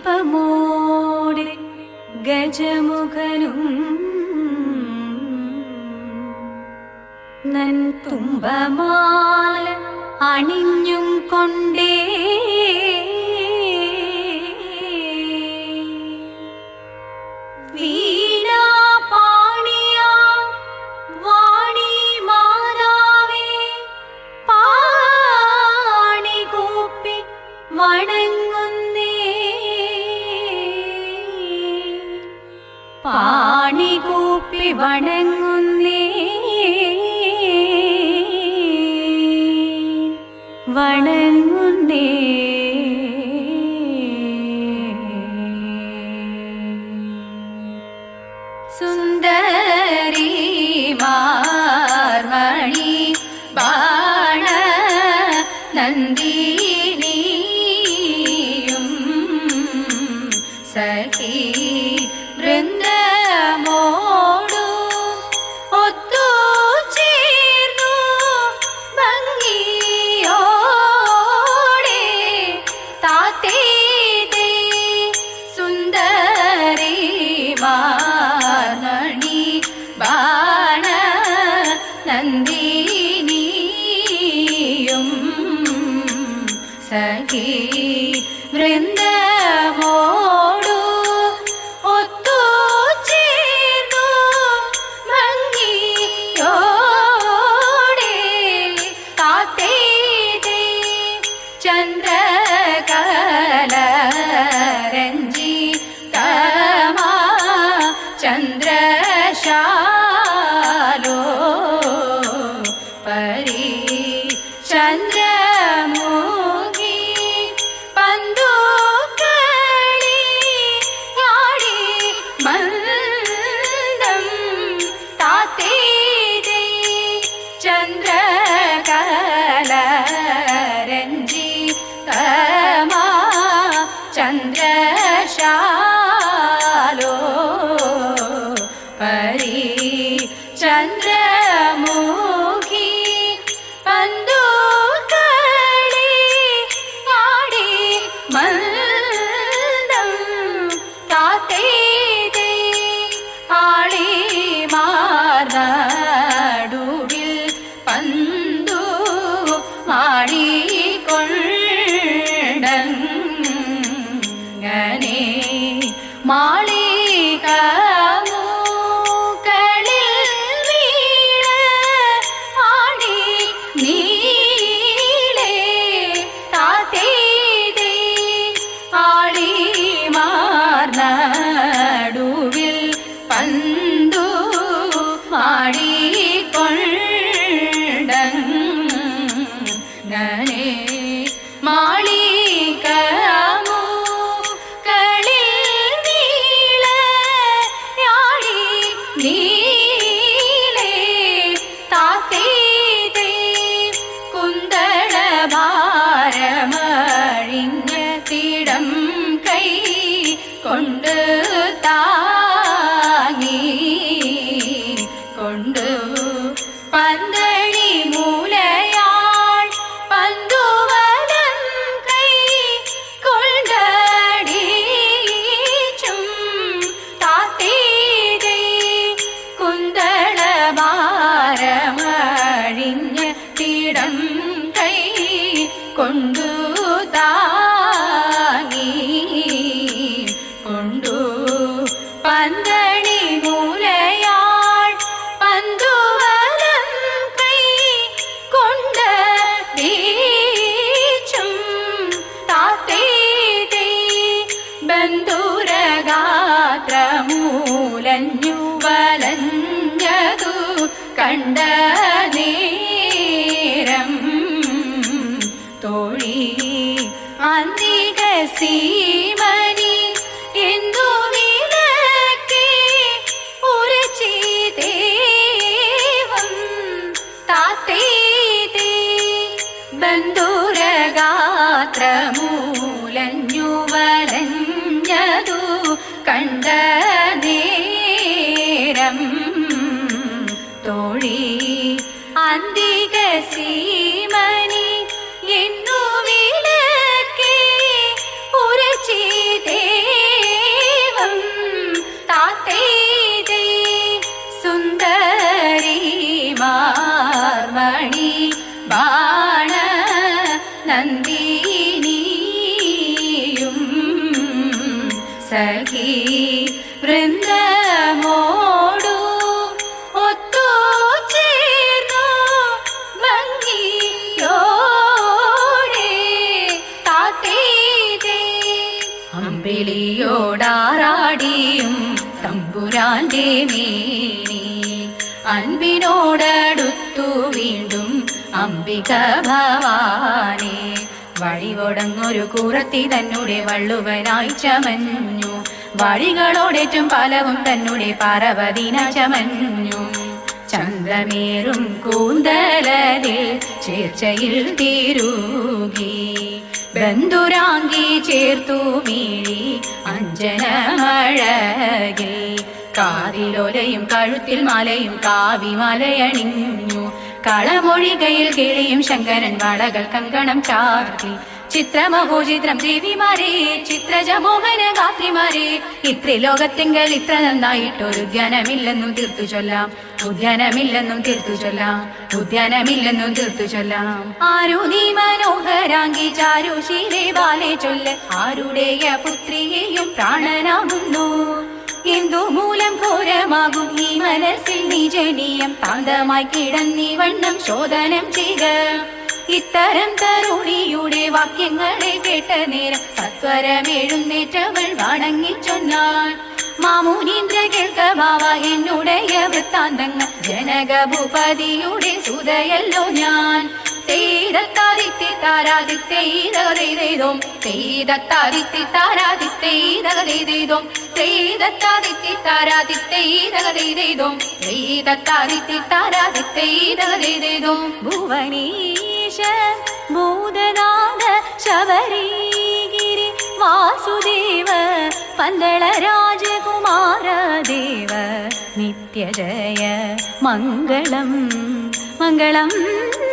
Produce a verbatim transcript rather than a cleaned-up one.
ഇമ്പമോടെ ഗജമുഖനും നൻ തുമ്പമാല അണിഞ്ഞും കൊണ്ടേ പാണികൂപ്പി വണങ്ങുന്നേ വണങ്ങുന്നേ സുന്ദരി മാർമണി ബാണ നന്ദിനിയും സഖി വൃന്ദമോടു ഒത്തു ചേർന്നു ഭംഗിയോടെ താത്തേതേ സുന്ദരി മാർമണി ബാണ നന്ദിനിയും സഖി വൃന്ദമോടു ചന്ദ്രകലരഞ്ജിതമാ ചന്ദ്രശാലോ പരി ചന്ദ്രമുഖി പന്തുകളി ആടി മന്ദം താത്തേതേ ചന്ദ്രകലരഞ്ജി തമാ ചന്ദ്രശാലോ പരി ചന്ദ്രമുഖി പന്തുകളി ആടി മന്ദം താത്തേതേ ആളി മാർനടുവിൽ പന്തു മാടിക്കൊണ്ടങ്ങനെ മാളിക മൂക്കളിൽ വീണ ആടി നീളേ താത്തേതേ ആളി മാർനടുവിൽ പന്തു മാടിക്കൊണ്ടങ്ങനെ മാളിക മൂക്കളിൽ വീണ ആടി നീളേ താത്തേതേ കുന്തള ഭാരമഴിഞ്ഞ തിടം കൈ കൊണ്ട് താങ്ങി കൊണ്ടു പന്തഴി മൂലയാൾ പന്തുവലം കൈ കൊണ്ടടിച്ചും താത്തേതേ കുന്തള ഭാരമഴിഞ്ഞ തിടം കൈ കൊണ്ടു താങ്ങി കൊണ്ടു പന്തണി മൂലയാൾ പന്തുവലം കൈ കൊണ്ടടിച്ചും താത്തേതേ ബന്ധുരഗാത്രമൂലഞ്ഞു വലഞ്ഞതു കണ്ട നേരം തോഴി അന്തിക സീമനി എന്തു വിലക്കി ഉരച്ചിതേവം താത്തേതേ ബന്ധുരഗാത്രമൂലഞ്ഞു വലഞ്ഞതു കണ്ട നേരം തോഴി അന്തിക സീമനി എന്നു വിലക്കി ഉരച്ചിതേ സഖി വൃന്ദമോടു ഒത്തു ചേർന്നു ഭംഗിയോടെ താത്തേതേ അമ്പിളിയോടാറാടിയും തമ്പുരാന്റെ മേനി അൻപിനോടടുത്തു വീണ്ടും അംബിക ഭവാനെ വഴികൊടങ്ങൊരു കൂറത്തി തന്നെ വള്ളുവനായി ചമഞ്ഞു വഴികളോടേറ്റം പലവും തന്നെ പാർവതിന ചമഞ്ഞു ചന്ദ്രമേറും കൂന്തലതിൽ ചേർച്ചയിൽ തിരുകി ബന്ധുരാങ്കി ചേർത്തു വീഴി അഞ്ജനമഴകിൽ കാതിലൊലയും കഴുത്തിൽ മലയും കാവിമലയണിഞ്ഞു കളമൊഴികയിൽ കിളിയും ശങ്കരൻ വളകൾ കങ്കണം ചാർത്തി ചിത്രമഹോചിത്രം ദേവിമാരെ ചിത്രജമോഹന ഗാത്രിമാരെ ഇത്ര ലോകത്തെങ്കിൽ ഇത്ര നന്നായിട്ടൊരു ഉദ്യാനമില്ലെന്നും തീർത്തു ചൊല്ലാം ഉദ്യാനമില്ലെന്നും തീർത്തു ചൊല്ലാം ഉദ്യാനമില്ലെന്നും തീർത്തു ചൊല്ലാം ആരു നീ മനോഹരാങ്കി ചാരുശീലേ ബാലെ ചൊല്ല് ആരുടെയ പുത്രിയെയും പ്രാണനാകുന്നു എന്തു മൂലം ഘോരമാകും ഈ മനസ്സിൽ നിജനീയം താന്തമായി കിടന്നീ വണ്ണം ശോധനം ചെയ്യുക ഇത്തരം തരുണിയുടെ വാക്യങ്ങളെ കേട്ട നേരം സത്വരമെഴുന്നേറ്റവൾ വണങ്ങി ചൊന്നാൾ മാമുനീന്ദ്ര കേൾക്ക ഭാവ എന്നുடைய വൃത്താന്തങ്ങൾ ജനകഭൂപതിയുടെ സുതയല്ലോ ഞാൻ തേദത്താദിത്തെ താരാദിത്തേതകതേതേതോം തേദത്താദിത്തെ താരാദിത്തേതകതേതേതോം തേദത്താദിത്തെ താരാദിത്തേതകതേതേതോം തേദത്താദിത്തെ താരാദിത്തേതകതേതേതോം ഭുവനീശ ഭൂതനാഥ ശബരീഗിരി വാസുദേവ പന്തള രാജകുമാര ദേവ നിത്യജയ മംഗളം മംഗളം